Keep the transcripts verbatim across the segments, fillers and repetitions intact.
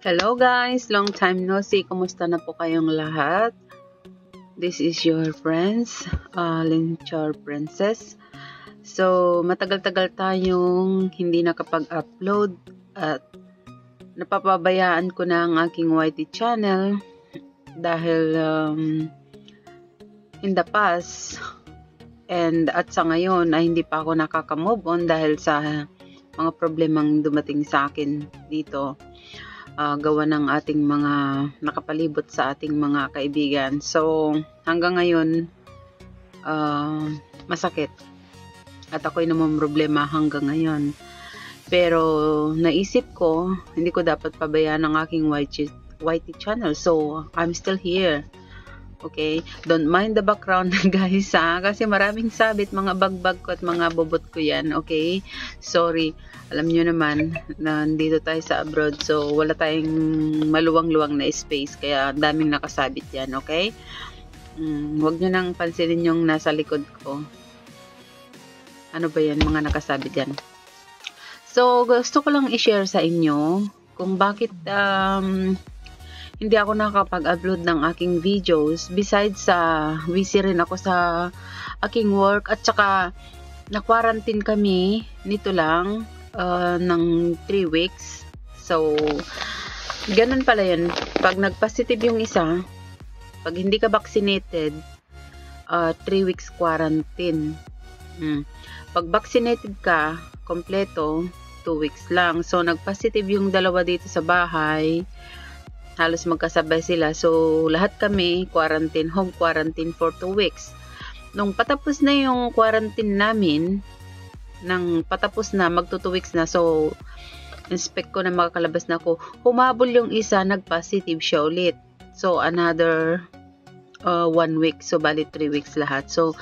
Hello guys, long time no see. Kumusta na po kayong lahat? This is your friends, uh, Linchar Princess. So, matagal-tagal tayong hindi nakapag-upload at napapabayaan ko na ang aking Y T channel dahil um, in the past and at sa ngayon ay hindi pa ako nakaka-move on dahil sa mga problemang dumating sa akin dito. Uh, gawa ng ating mga nakapalibot sa ating mga kaibigan. So, hanggang ngayon, uh, masakit. At ako'y naman problema hanggang ngayon. Pero, naisip ko, hindi ko dapat pabayaan ang aking Y T channel. So, I'm still here. Okay? Don't mind the background guys ha. Kasi maraming sabit, mga bagbag ko at mga bobot ko yan. Okay? Sorry. Alam nyo naman, nandito tayo sa abroad. So, wala tayong maluwang-luwang na space. Kaya daming nakasabit yan. Okay? Hmm, huwag nyo nang pansinin yung nasa likod ko. Ano ba yan? Mga nakasabit yan. So, gusto ko lang i-share sa inyo kung bakit um, hindi ako nakapag-upload ng aking videos. Besides sa uh, busy rin ako sa aking work at saka na-quarantine kami nito lang uh, ng three weeks. So, ganun pala yun. Pag nag-positive yung isa, pag hindi ka vaccinated, uh, three weeks quarantine. Hmm. Pag vaccinated ka, kompleto, two weeks lang. So, nag-positive yung dalawa dito sa bahay. Halos magkasabay sila. So, lahat kami quarantine, home quarantine for two weeks. Nung patapos na yung quarantine namin, nang patapos na, magto two weeks na. So, inspect ko na makakalabas na ako. Humabol yung isa, nag-positive siya ulit. So, another uh, one week. So, bali three weeks lahat. So,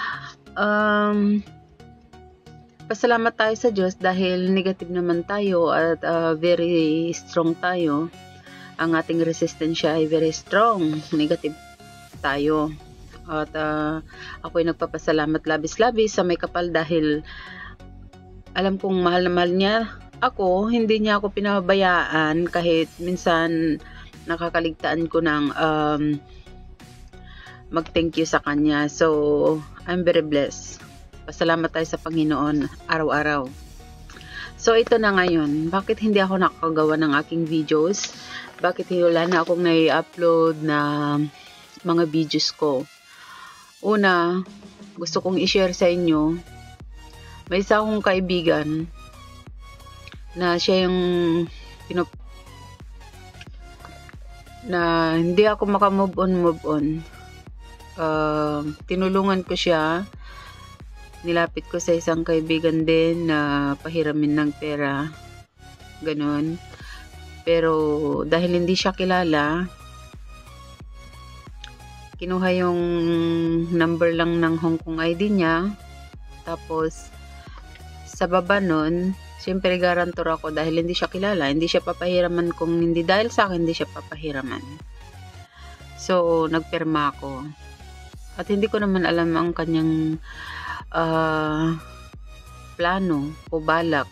um, pasalamat tayo sa Diyos dahil negative naman tayo at uh, very strong tayo. Ang ating resistensya ay very strong. Negative tayo. At uh, ako'y nagpapasalamat labis-labis sa may kapal dahil alam kong mahal na mahal niya ako. Hindi niya ako pinabayaan kahit minsan nakakaligtaan ko ng um, mag-thank you sa kanya. So, I'm very blessed. Pasalamat tayo sa Panginoon araw-araw. So, ito na ngayon. Bakit hindi ako nakakagawa ng aking videos? Bakit wala na akong nai-upload na mga videos ko? Una, gusto kong i-share sa inyo. May isa akong kaibigan na siya yung pinup na hindi ako makamove on, move on. Uh, tinulungan ko siya. Nilapit ko sa isang kaibigan din na pahiramin ng pera. Ganon. Pero dahil hindi siya kilala, kinuha yung number lang ng Hong Kong I D niya. Tapos sa baba nun, siyempre garantor ako dahil hindi siya kilala. Hindi siya papahiraman kung hindi dahil sa akin, hindi siya papahiraman. So, nagpirma ako. At hindi ko naman alam ang kanyang uh, plano o balak.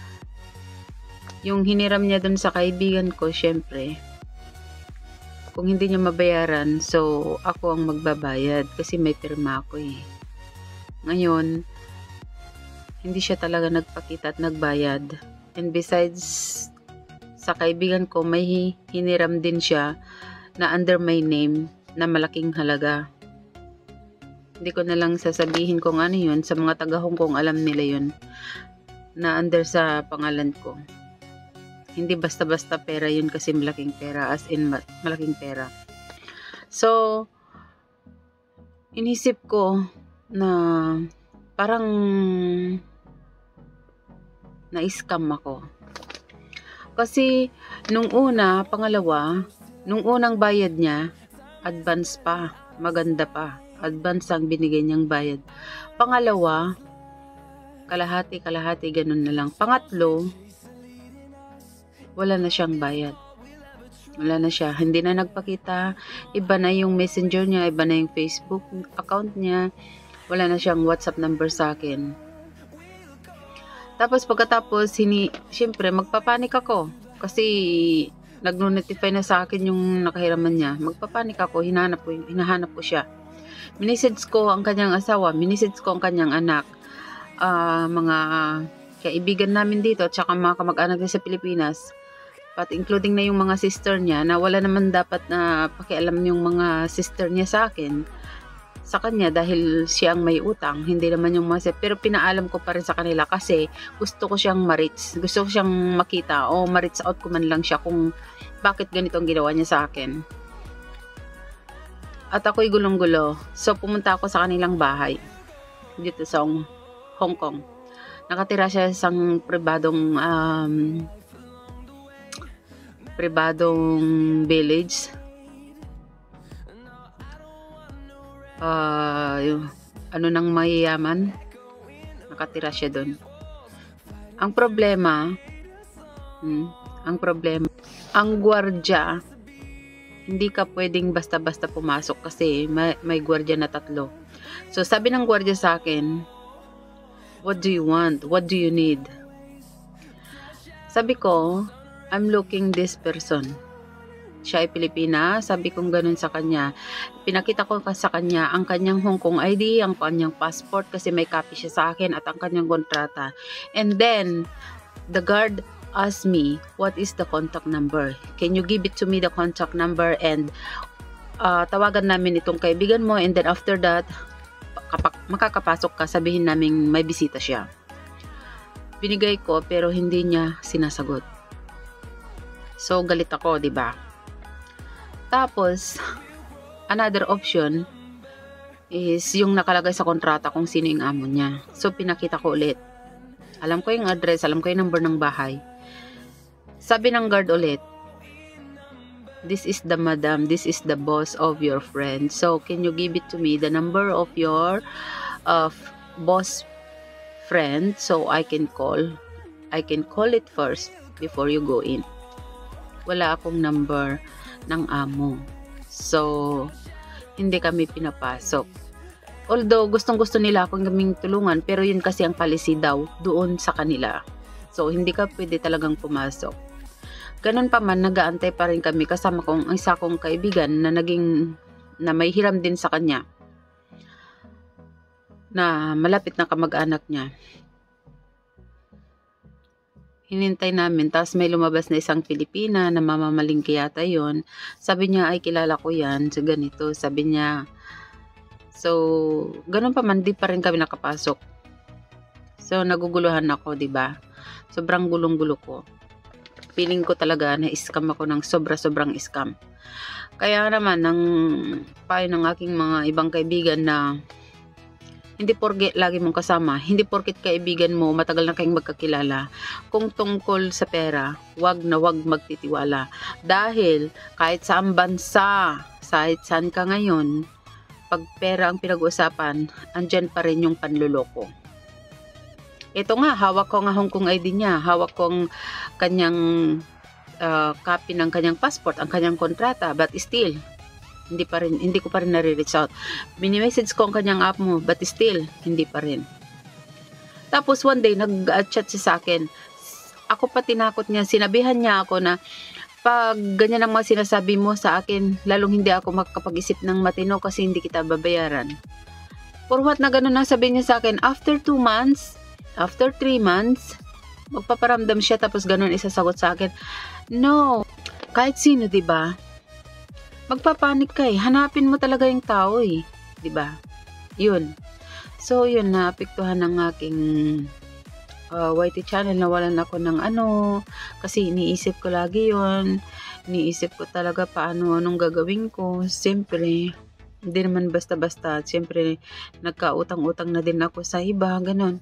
Yung hiniram niya dun sa kaibigan ko, syempre, kung hindi niya mabayaran, so ako ang magbabayad kasi may pirma ako eh. Ngayon, hindi siya talaga nagpakita at nagbayad. And besides, sa kaibigan ko, may hiniram din siya na under my name na malaking halaga. Hindi ko na lang sasabihin kung ano yun. Sa mga taga Hong Kong, alam nila yun. Na under sa pangalan ko. Hindi basta-basta pera yun kasi malaking pera, as in malaking pera. So, inisip ko na parang na-scam ako. Kasi nung una, pangalawa, nung unang bayad niya, advance pa, maganda pa. Advance ang binigay niyang bayad. Pangalawa, kalahati-kalahati, ganun na lang. Pangatlo, wala na siyang bayad. Wala na siya. Hindi na nagpakita. Iba na yung messenger niya. Iba na yung Facebook account niya. Wala na siyang WhatsApp number sa akin. Tapos pagkatapos, hini, syempre magpapanik ako. Kasi nag-notify na sa akin yung nakahiraman niya, magpapanik ako, hinahanap ko, hinahanap ko siya. Minisage ko ang kanyang asawa, minisage ko ang kanyang anak, uh, mga kaibigan namin dito, at saka mga kamag-anak sa Pilipinas, pat including na yung mga sister niya, na wala naman dapat na pakialam yung mga sister niya sa akin, sa kanya dahil siyang may utang, hindi naman yung mga, pero pinaalam ko pa rin sa kanila kasi gusto ko siyang ma-reach, gusto ko siyang makita o ma-reach out ko man lang siya kung bakit ganito ang ginawa niya sa akin. At ako'y gulong-gulo, so pumunta ako sa kanilang bahay dito sa Hong Kong. Nakatira siya sa isang pribadong um, pribadong village. Uh, yung, ano nang mayayaman, nakatira siya doon. Ang problema, hmm, ang problema, ang gwardya, hindi ka pwedeng basta-basta pumasok kasi may, may gwardya na tatlo. So sabi ng gwardya sa akin, what do you want? What do you need? Sabi ko, I'm looking this person. Siya ay Pilipina, sabi kong ganun sa kanya. Pinakita ko sa kanya ang kanyang Hong Kong I D, ang kanyang passport kasi may copy siya sa akin at ang kanyang kontrata. And then, the guard asked me, what is the contact number? Can you give it to me the contact number and uh, tawagan namin itong kaibigan mo and then after that, kapag makakapasok ka, sabihin namin may bisita siya. Binigay ko pero hindi niya sinasagot. So, galit ako, di ba? Tapos, another option is yung nakalagay sa kontrata kung sino yung amo niya. So, pinakita ko ulit. Alam ko yung address, alam ko yung number ng bahay. Sabi ng guard ulit, this is the madam, this is the boss of your friend. So, can you give it to me, the number of your uh, boss friend so I can call? I can call it first before you go in. Wala akong number ng amo. So, hindi kami pinapasok. Although, gustong-gusto nila akong kaming tulungan, pero yun kasi ang policy daw doon sa kanila. So, hindi ka pwede talagang pumasok. Ganun pa man, nag-aantay pa rin kami kasama kong isa kong kaibigan na naging, na may hiram din sa kanya. Na malapit na kamag-anak niya. Hinintay namin, tapos may lumabas na isang Pilipina na mamamalingki yata yun. Sabi niya, ay kilala ko yan, so ganito. Sabi niya, so, ganun pa man, di pa rin kami nakapasok. So, naguguluhan ako, di ba? Sobrang gulong-gulo ko. Feeling ko talaga na scam ako ng sobra-sobrang scam. Kaya naman, ng payo ng aking mga ibang kaibigan na hindi porket lagi mong kasama, hindi porket kaibigan mo, matagal na kayong magkakilala. Kung tungkol sa pera, wag na wag magtitiwala. Dahil kahit saan bansa, kahit saan ka ngayon, pag pera ang pinag-uusapan, andyan pa rin yung panluloko. Ito nga, hawak ko nga Hong Kong I D niya, hawak ko ang kanyang uh, copy ng kanyang passport, ang kanyang kontrata, but still, hindi pa rin, hindi ko pa rin nare-reach out. Mini-message ko ang kanyang app mo, but still, hindi pa rin. Tapos one day, nag-chat siya sa akin. Ako pa tinakot niya, sinabihan niya ako na pag ganyan ang mga sinasabi mo sa akin, lalong hindi ako makakapag-isip ng matino kasi hindi kita babayaran. For what na ganun ang sabihin niya sa akin, after two months, after three months, magpaparamdam siya tapos ganun isasagot sa akin. No, kahit sino, diba? Magpapanik ka eh. Hanapin mo talaga yung tao eh. Diba? Yun. So, yun, naapektuhan ng aking uh, Y T channel. Nawalan ako ng ano. Kasi iniisip ko lagi yun. Iniisip ko talaga paano, anong gagawin ko. Siyempre, hindi naman basta-basta. Siyempre, nagkautang-utang na din ako sa iba. Ganon.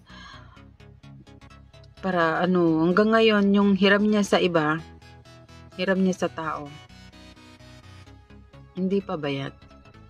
Para ano, hanggang ngayon, yung hiram niya sa iba, hiram niya sa tao. Hindi pa bayad.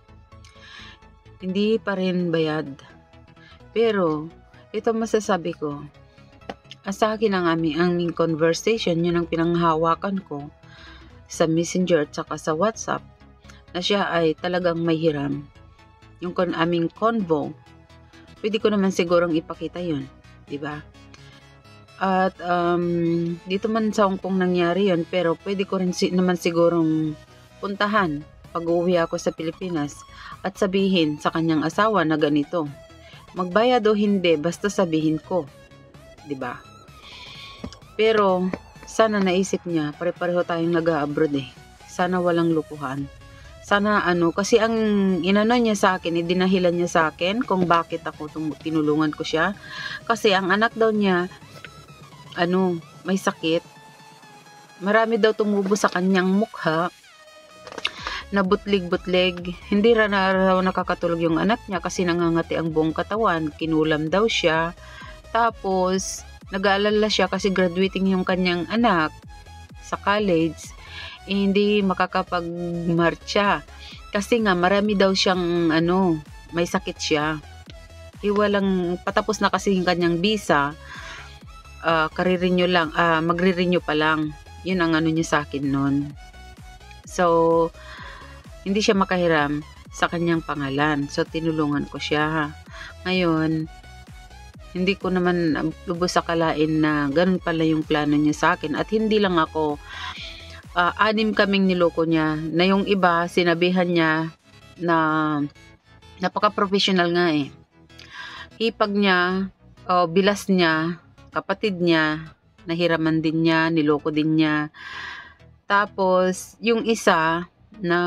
Hindi pa rin bayad. Pero, ito masasabi ko, sa akin ang aming, aming conversation, yun ang pinanghawakan ko sa Messenger at saka sa WhatsApp, na siya ay talagang may hiram. Yung kon aming convo, pwede ko naman sigurong ipakita yun. Diba? At um, dito man sa Hong Kong nangyari yun, pero pwede ko rin si naman sigurong puntahan pag uwi ako sa Pilipinas at sabihin sa kanyang asawa na ganito. Magbayad o hindi, basta sabihin ko. 'Di ba? Pero sana naisip niya, pare-pareho tayong nag-a-abroad eh. Sana walang lukuhan. Sana ano, kasi ang inano niya sa akin, idinahilan niya sa akin kung bakit ako tinulungan ko siya. Kasi ang anak daw niya, ano, may sakit. Marami daw tumubo sa kanyang mukha. Nabutlig-butlig. Hindi ra na raw nakakatulog yung anak niya kasi nangangati ang buong katawan. Kinulam daw siya. Tapos, nag-aalala siya kasi graduating yung kanyang anak sa college. Eh, hindi makakapag-marcha. Kasi nga, marami daw siyang, ano, may sakit siya. Iwalang, patapos na kasi yung kanyang visa, uh, karirenew lang, uh, magre-renew pa lang. Yun ang ano niya sa akin nun. So, hindi siya makahiram sa kanyang pangalan. So, tinulungan ko siya. Ngayon, hindi ko naman lubos akalain na ganun pala yung plano niya sa akin. At hindi lang ako, uh, anim kaming niloko niya. Na yung iba, sinabihan niya na napaka-professional nga eh. Hipag niya, uh, bilas niya, kapatid niya, nahiraman din niya, niloko din niya. Tapos, yung isa na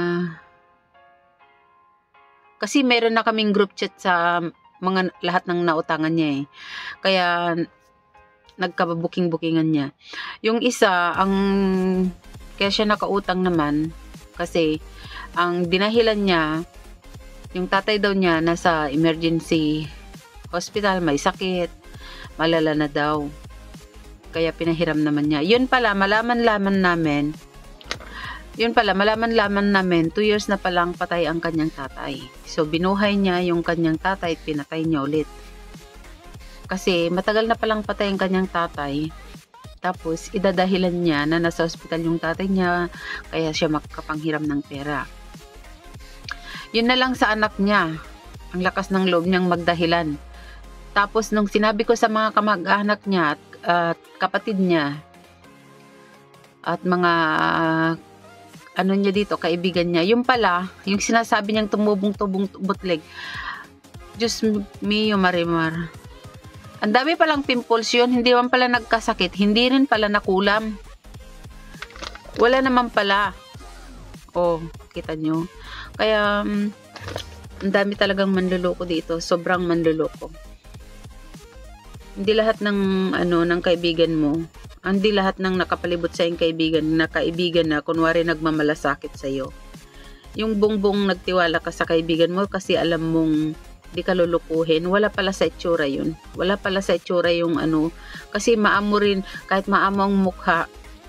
kasi meron na kaming group chat sa mga lahat ng nautangan niya eh. Kaya nagkababuking-bukingan niya. Yung isa, ang kaya siya nakautang naman kasi ang dinahilan niya, yung tatay daw niya nasa emergency hospital, may sakit, malala na daw. Kaya pinahiram naman niya. Yun pala, malaman-laman namin, yun pala, malaman-laman namin, two years na palang patay ang kanyang tatay. So, binuhay niya yung kanyang tatay at pinatay niya ulit. Kasi, matagal na palang patay ang kanyang tatay. Tapos, idadahilan niya na nasa ospital yung tatay niya, kaya siya makakapanghiram ng pera. Yun na lang sa anak niya. Ang lakas ng loob niyang magdahilan. Tapos, nung sinabi ko sa mga kamag-anak niya at uh, kapatid niya, at mga uh, ano niya dito, kaibigan niya, yung pala, yung sinasabi niyang tumubong-tubong butlig, Diyos mio Marimar, ang dami palang pimples yun, hindi naman pala nagkasakit, hindi rin pala nakulam, wala naman pala. Oh, kita nyo, kaya um, ang dami talagang manluloko dito, sobrang manluloko. Hindi lahat ng ano ng kaibigan mo, hindi lahat ng nakapalibot sa iyong kaibigan, na kaibigan na kunwari nagmamalasakit sa iyo. Yung bongbong nagtiwala ka sa kaibigan mo kasi alam mong di ka lulukuhin, wala pala sa itsura yun. Wala pala sa itsura yung ano, kasi maamo rin, kahit maamo ang mukha,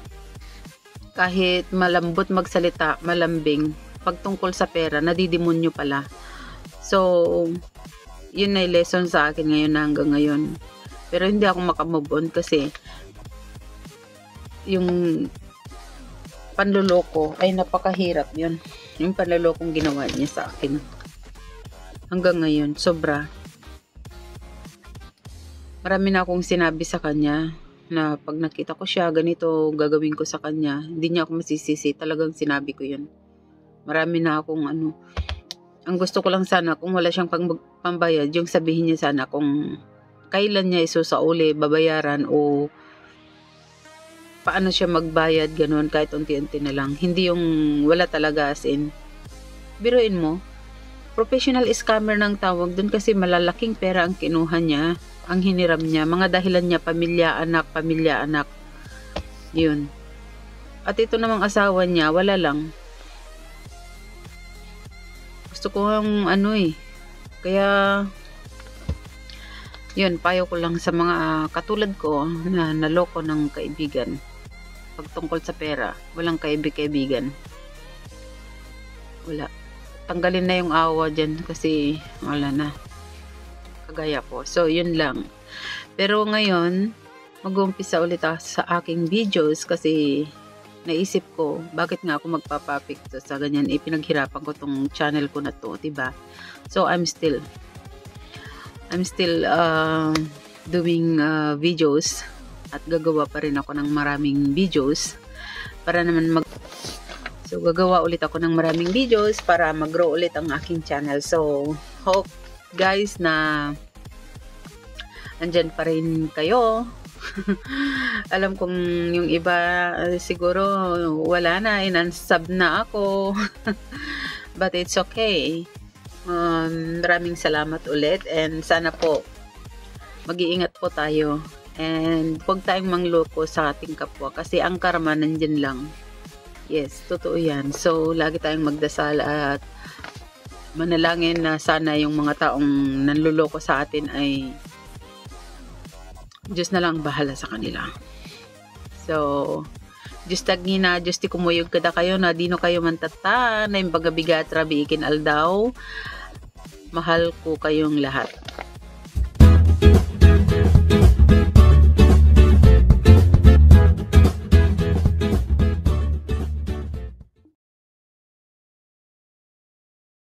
kahit malambot magsalita, malambing, pagtungkol sa pera, nadidemonyo pala. So, yun na yung lesson sa akin ngayon na hanggang ngayon. Pero hindi ako makamove on kasi yung panluloko ay napakahirap yun. Yung panlulokong ginawa niya sa akin. Hanggang ngayon, sobra. Marami na akong sinabi sa kanya na pag nakita ko siya, ganito gagawin ko sa kanya. Hindi niya ako masisisi. Talagang sinabi ko yun. Marami na akong ano. Ang gusto ko lang sana kung wala siyang pang, pambayad, yung sabihin niya sana kung kailan niya isusauli, babayaran o paano siya magbayad, ganun, kahit unti-unti na lang. Hindi yung wala talaga as in. Biruin mo, professional scammer ng tawag dun kasi malalaking pera ang kinuha niya, ang hiniram niya. Mga dahilan niya, pamilya, anak, pamilya, anak. Yun. At ito namang asawa niya, wala lang. Gusto ko ang ano eh. Kaya, yun, payo ko lang sa mga katulad ko na naloko ng kaibigan. Pagtungkol sa pera, walang kaibig-kaibigan. Wala. Tanggalin na yung awa dyan kasi wala na. Kagaya ko. So, yun lang. Pero ngayon, mag-uumpisa ulit ako sa aking videos kasi naisip ko, bakit nga ako magpapapikto sa ganyan? Ipinaghirapan ko tong channel ko na to, diba? So, I'm still I'm still uh, doing uh, videos at gagawa pa rin ako ng maraming videos para naman mag So gagawa ulit ako ng maraming videos para mag-grow ulit ang aking channel. So hope guys na andyan pa rin kayo. Alam kong yung iba uh, siguro wala na, inansub na ako. But it's okay. Um, maraming salamat ulit and sana po mag-iingat po tayo and huwag tayong mangloko sa ating kapwa kasi ang karma nandyan lang. Yes, totoo yan. So lagi tayong magdasal at manalangin na sana yung mga taong nanluloko sa atin ay Diyos na lang bahala sa kanila. So Diyos tagina, Diyos ti kumuyog kada kayo na dino kayo mantata na yung bagabigat rabi ikin aldaw. Mahal ko kayong lahat.